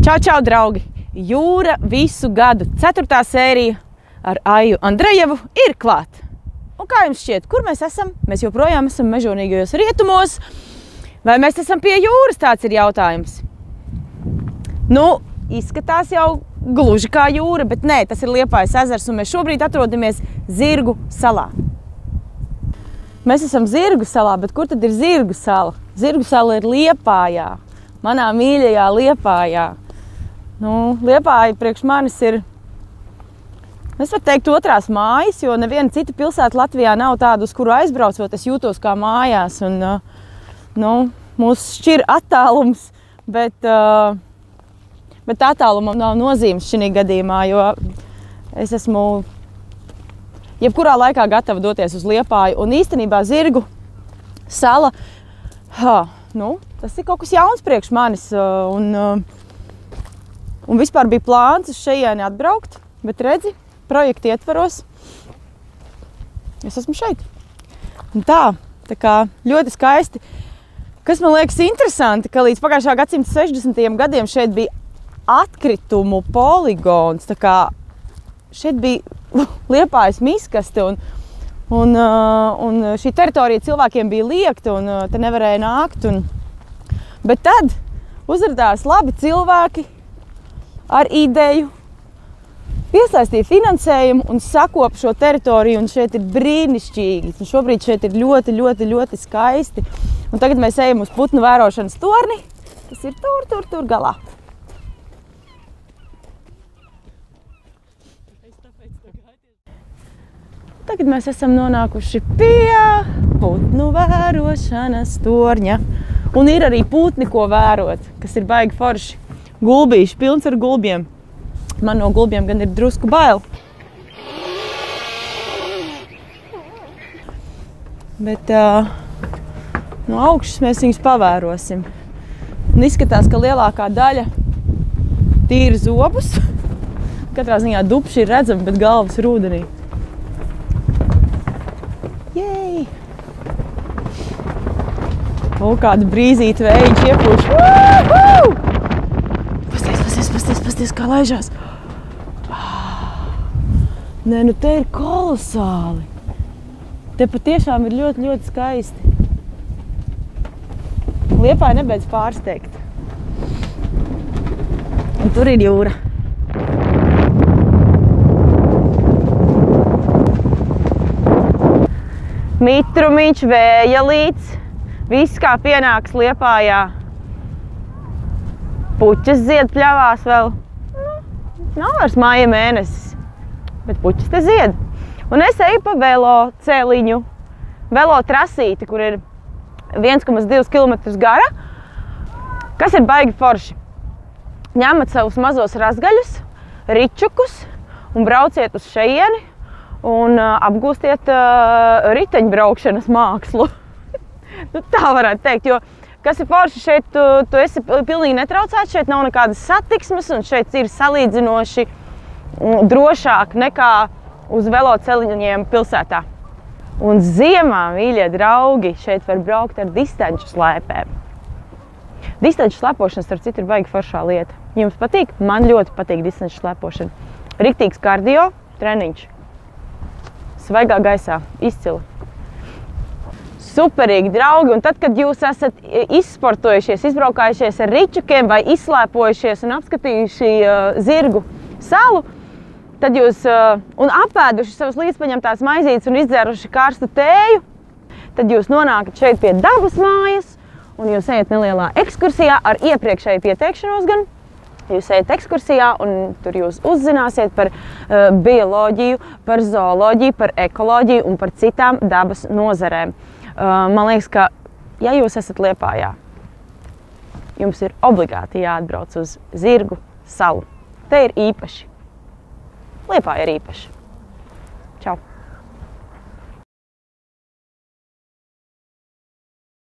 Čau, čau, draugi! Jūra visu gadu 4. sērija ar Aiju Andrejevu ir klāt. Un kā jums šķiet, kur mēs esam? Mēs joprojām esam mežonīgajos rietumos. Vai mēs esam pie jūras? Tāds ir jautājums. Nu, izskatās jau gluži kā jūra, bet nē, tas ir Liepājas ezers, un mēs šobrīd atrodamies Zirgu salā. Mēs esam Zirgu salā, bet kur tad ir Zirgu sala? Zirgu sala ir Liepājā, manā mīļajā Liepājā. Nu, Liepāja priekš manis ir, es varu teikt, otrās mājas, jo neviena cita pilsēta Latvijā nav tāda, uz kuru aizbraucot, es jūtos kā mājās. Un, nu, mūs šķir attālums, bet attālumam nav nozīmes šī gadījumā, jo es esmu jebkurā laikā gatava doties uz Liepāju. Un īstenībā Zirgu sala, nu, tas ir kaut kas jauns priekš manis. Un vispār bija plāns uz šejieni atbraukt, bet redzi, projekta ietvaros es esmu šeit. Un tā kā ļoti skaisti. Kas man liekas interesanti, ka līdz pagājušā gadsimta 60. gadiem šeit bija atkritumu poligons. Tā kā šeit bija Liepājas miskaste un šī teritorija cilvēkiem bija liekta un te nevarēja nākt. Bet tad uzradās labi cilvēki ar ideju, piesaistīja finansējumu un sakop šo teritoriju, un šeit ir brīnišķīgi. Un šobrīd šeit ir ļoti, ļoti, ļoti skaisti. Un tagad mēs ejam uz putnu vērošanas torni, kas ir tur galā. Tagad mēs esam nonākuši pie putnu vērošanas torņa. Un ir arī putni, ko vērot, kas ir baigi forši. Gulbīši, pilns ar gulbiem. Man no gulbiem gan ir drusku bail. Bet no augšas mēs viņus pavērosim. Un izskatās, ka lielākā daļa tīri zobus. Katrā ziņā dupši ir redzami, bet galvas ir ūdenī. Jej! O, kāda brīzīta vējiņš iepūš. Woohoo! Pasties, kā laižās. Nē, nu te ir kolosāli. Te patiešām ir ļoti, ļoti skaisti. Liepāja nebeidz pārsteigt. Un tur ir jūra. Mitrumiņš, vējalīts, viss kā pienāks Liepājā. Puķas zied pļavās vēl. Nav vairs māja mēnesis, bet puķas te zied. Un es eju pa velo cēliņu, velo trasīti, kur ir 1,2 km gara, kas ir baigi forši. Ņemat savus mazos razgaļus, ričukus un brauciet uz šejieni un apgūstiet riteņbraukšanas mākslu. Nu, tā varētu teikt, jo kas ir forši šeit, tu esi pilnīgi netraucēts, šeit nav nekādas satiksmes un šeit ir salīdzinoši drošāk nekā uz veloceliņiem pilsētā. Un ziemā, mīļie draugi, šeit var braukt ar distanču slēpēm. Distanču slēpošana, starp citu, ir baigi foršā lieta. Jums patīk? Man ļoti patīk distanču slēpošana. Riktīgs kardio treniņš. Svaigā gaisā. Izcili. Superīgi, draugi, un tad, kad jūs esat izsportojušies, izbraukājušies ar ričukiem vai izslēpojušies un apskatījuši Zirgu salu, tad jūs un apēduši savas līdzpaņemtās maizītes un izdzēruši karstu tēju, tad jūs nonākat šeit pie dabas mājas un jūs ejat nelielā ekskursijā ar iepriekšēju pieteikšanos gan. Jūs ejat ekskursijā un tur jūs uzzināsiet par bioloģiju, par zooloģiju, par ekoloģiju un par citām dabas nozarēm. Man liekas, ka, ja jūs esat Liepājā, jums ir obligāti jāatbrauc uz Zirgu salu. Te ir īpaši. Liepāja ir īpaši.